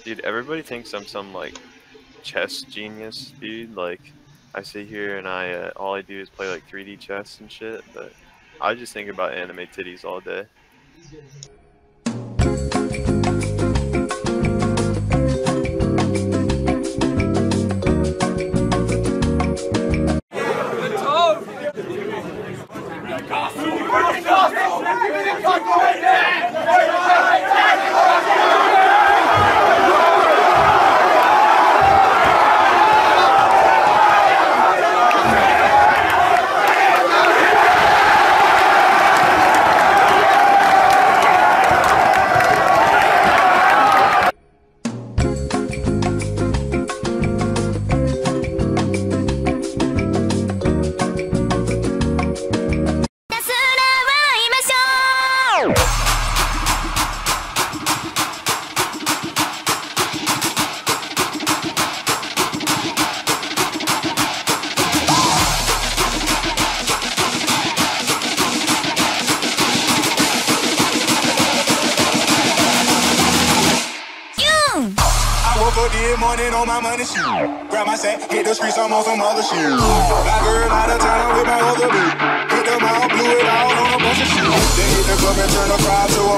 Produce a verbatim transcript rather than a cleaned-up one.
Dude, everybody thinks I'm some like chess genius, dude. Like, I sit here and I uh, all I do is play like three D chess and shit, but I just think about anime titties all day. Morning on my money shoot. Grab my sack, hit the streets, I'm on some other shit. My girl out of town with my other bitch. Hit them all, blew it all on a bunch of shit. Then hit the club and turn the crowd to a